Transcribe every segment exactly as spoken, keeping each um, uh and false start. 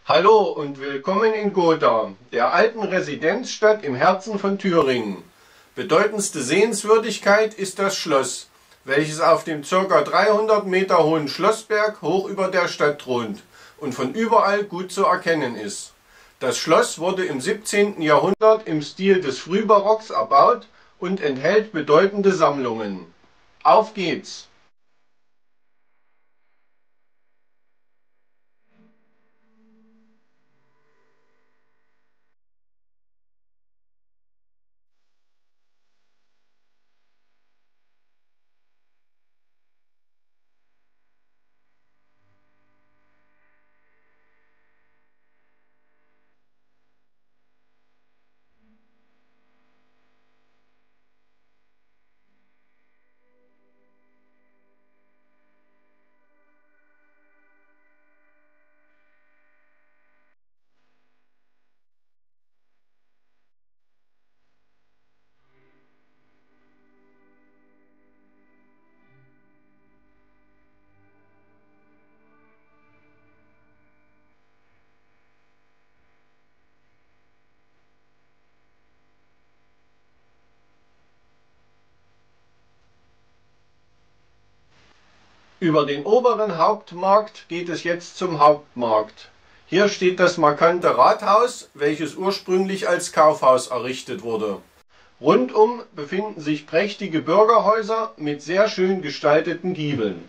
Hallo und willkommen in Gotha, der alten Residenzstadt im Herzen von Thüringen. Bedeutendste Sehenswürdigkeit ist das Schloss, welches auf dem ca. dreihundert Meter hohen Schlossberg hoch über der Stadt thront und von überall gut zu erkennen ist. Das Schloss wurde im siebzehnten Jahrhundert im Stil des Frühbarocks erbaut und enthält bedeutende Sammlungen. Auf geht's! Über den oberen Hauptmarkt geht es jetzt zum Hauptmarkt. Hier steht das markante Rathaus, welches ursprünglich als Kaufhaus errichtet wurde. Rundum befinden sich prächtige Bürgerhäuser mit sehr schön gestalteten Giebeln.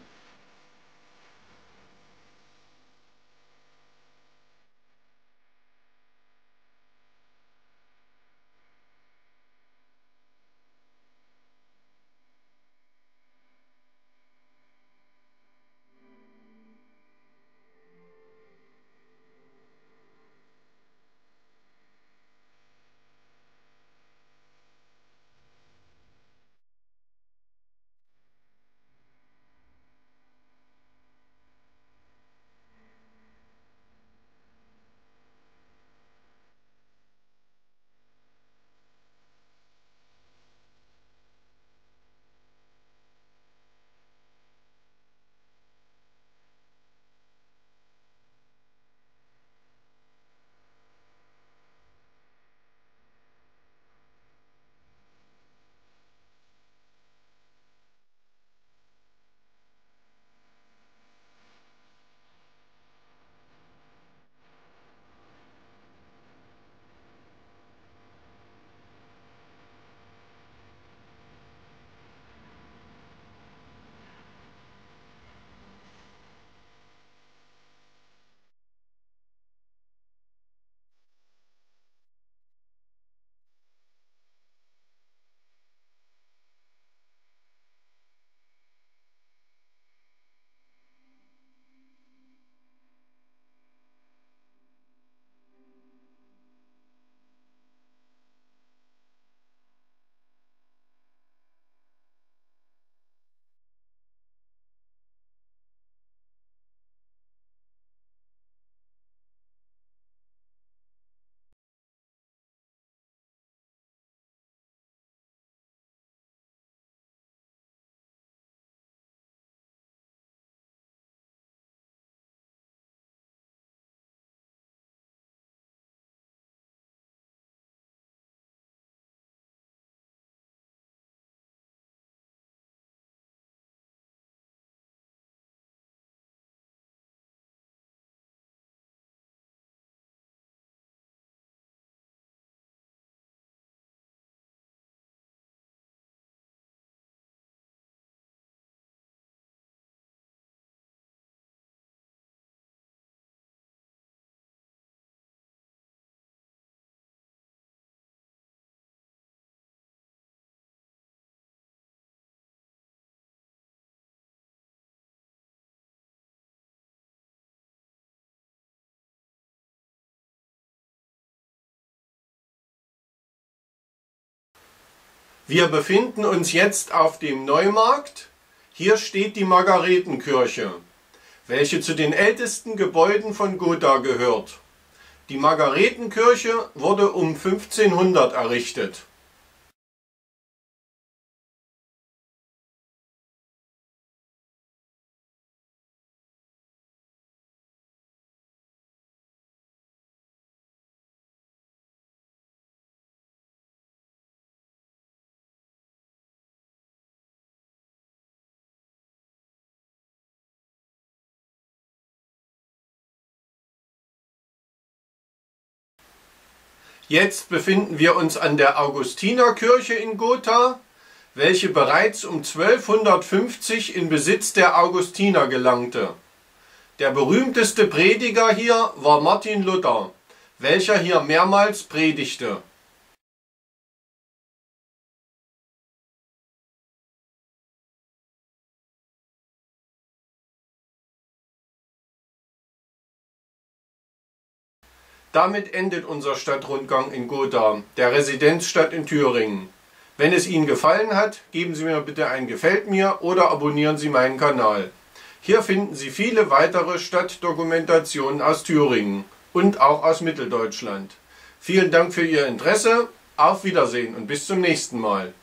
Wir befinden uns jetzt auf dem Neumarkt. Hier steht die Margaretenkirche, welche zu den ältesten Gebäuden von Gotha gehört. Die Margaretenkirche wurde um fünfzehnhundert errichtet. Jetzt befinden wir uns an der Augustinerkirche in Gotha, welche bereits um zwölfhundertfünfzig in Besitz der Augustiner gelangte. Der berühmteste Prediger hier war Martin Luther, welcher hier mehrmals predigte. Damit endet unser Stadtrundgang in Gotha, der Residenzstadt in Thüringen. Wenn es Ihnen gefallen hat, geben Sie mir bitte ein Gefällt mir oder abonnieren Sie meinen Kanal. Hier finden Sie viele weitere Stadtdokumentationen aus Thüringen und auch aus Mitteldeutschland. Vielen Dank für Ihr Interesse, auf Wiedersehen und bis zum nächsten Mal.